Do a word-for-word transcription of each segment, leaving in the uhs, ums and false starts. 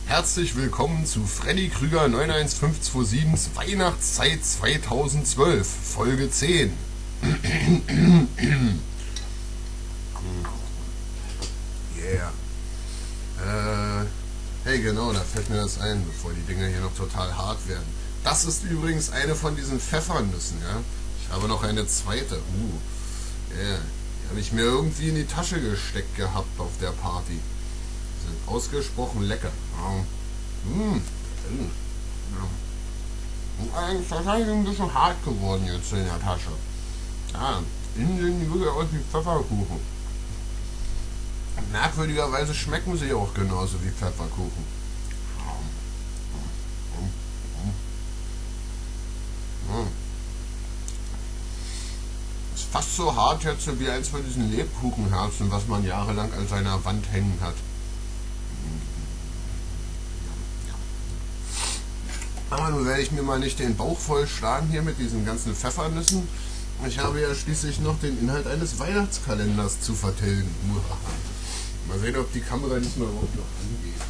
Herzlich willkommen zu Freddy Krüger neun eins fünf zwei sieben Weihnachtszeit zweitausendzwölf, Folge zehn. Yeah. Äh, hey, genau, da fällt mir das ein, bevor die Dinger hier noch total hart werden. Das ist übrigens eine von diesen Pfeffernüssen, ja. Ich habe noch eine zweite. Uh, yeah. Die habe ich mir irgendwie in die Tasche gesteckt gehabt auf der Party. Sind ausgesprochen lecker. Mmh. Eigentlich wahrscheinlich ein bisschen hart geworden jetzt in der Tasche. Ja, innen sehen die wirklich aus wie Pfefferkuchen. Merkwürdigerweise schmecken sie auch genauso wie Pfefferkuchen. Ist fast so hart jetzt wie eins von diesen Lebkuchenherzen, was man jahrelang an seiner Wand hängen hat. Aber nun werde ich mir mal nicht den Bauch voll schlagen hier mit diesen ganzen Pfeffernüssen. Ich habe ja schließlich noch den Inhalt eines Weihnachtskalenders zu vertilgen. Mal sehen, ob die Kamera diesmal überhaupt noch angeht.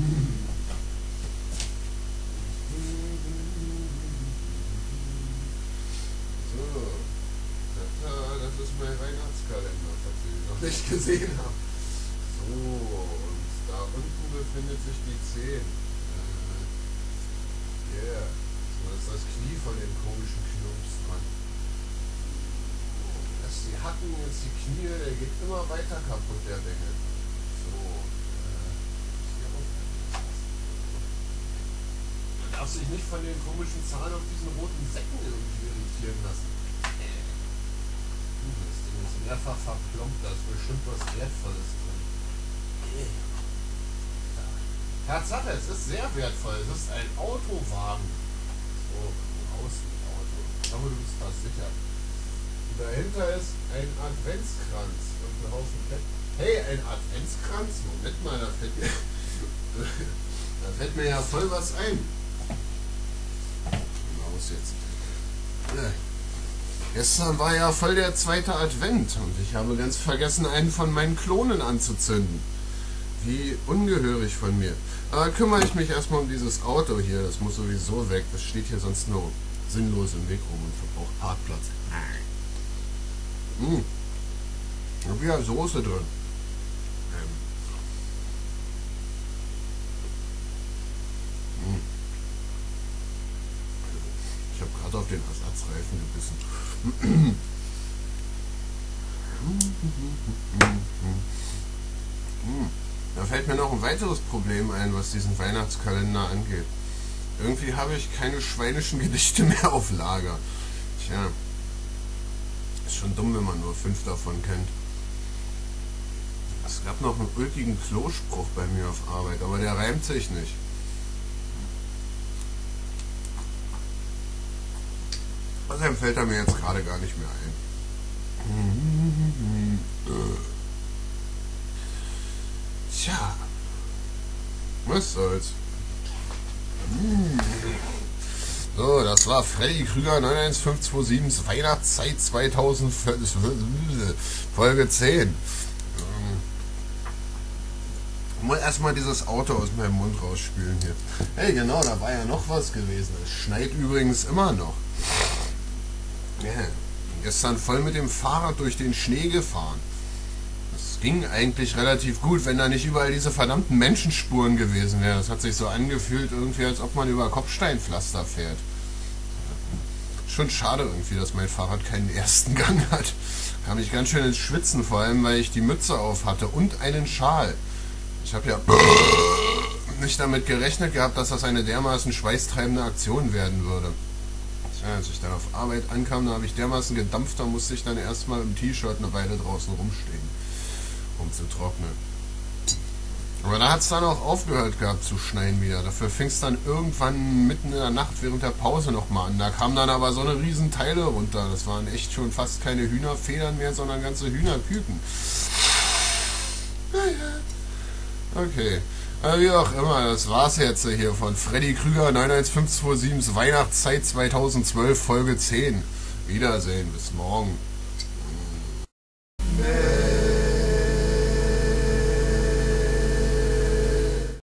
So, das ist mein Weihnachtskalender, falls ihr ihn noch nicht gesehen habt. So, und da unten befindet sich die zehn. Yeah. So, das ist das Knie von dem komischen Knirps dran. Das die Hacken, jetzt die Knie, der geht immer weiter kaputt, der Bengel. So. Äh, Man darf sich nicht von den komischen Zahlen auf diesen roten Säcken irgendwie irritieren lassen. Uh, das Ding ist mehrfach verplombt, da ist bestimmt was Wertvolles drin. Tatsache, es ist sehr wertvoll. Es ist ein Autowagen. So, raus mit dem Auto. Ich glaube, du bist fast sicher. Und dahinter ist ein Adventskranz und ein Haufen Fett. Hey, ein Adventskranz? Moment mal, da fällt mir, da fällt mir ja voll was ein. Raus jetzt. Ja. Gestern war ja voll der zweite Advent und ich habe ganz vergessen, einen von meinen Klonen anzuzünden. Wie ungehörig von mir. Aber kümmere ich mich erstmal um dieses Auto hier. Das muss sowieso weg. Das steht hier sonst nur sinnlos im Weg rum und verbraucht Parkplatz. Mmh. Und wieder Soße drin. Ähm. Mmh. Ich habe gerade auf den Ersatzreifen gebissen. Mmh. Da fällt mir noch ein weiteres Problem ein, was diesen Weihnachtskalender angeht. Irgendwie habe ich keine schweinischen Gedichte mehr auf Lager. Tja, ist schon dumm, wenn man nur fünf davon kennt. Es gab noch einen ulkigen Klospruch bei mir auf Arbeit, aber der reimt sich nicht. Außerdem fällt er mir jetzt gerade gar nicht mehr ein. Tja, was soll's. So, das war Freddy Krüger neun eins fünf zwei sieben Weihnachtszeit zweitausendzwölf, Folge zehn. Ich muss erstmal dieses Auto aus meinem Mund rausspülen hier. Hey, genau, da war ja noch was gewesen. Es schneit übrigens immer noch. Ja, gestern voll mit dem Fahrrad durch den Schnee gefahren. Es ging eigentlich relativ gut, wenn da nicht überall diese verdammten Menschenspuren gewesen wären. Das hat sich so angefühlt, irgendwie, als ob man über Kopfsteinpflaster fährt. Schon schade irgendwie, dass mein Fahrrad keinen ersten Gang hat. Kam ich ganz schön ins Schwitzen, vor allem, weil ich die Mütze auf hatte und einen Schal. Ich habe ja nicht damit gerechnet gehabt, dass das eine dermaßen schweißtreibende Aktion werden würde. Ja, als ich dann auf Arbeit ankam, da habe ich dermaßen gedampft, da musste ich dann erstmal im T-Shirt eine Weile draußen rumstehen, um zu trocknen. Aber da hat es dann auch aufgehört gehabt zu schneien wieder. Dafür fing es dann irgendwann mitten in der Nacht während der Pause nochmal an. Da kamen dann aber so eine riesen Teile runter. Das waren echt schon fast keine Hühnerfedern mehr, sondern ganze Hühnerküken. Okay. Aber wie auch immer, das war's jetzt hier von Freddy Krüger neun eins fünf zwei sieben Weihnachtszeit zweitausendzwölf Folge zehn. Wiedersehen, bis morgen.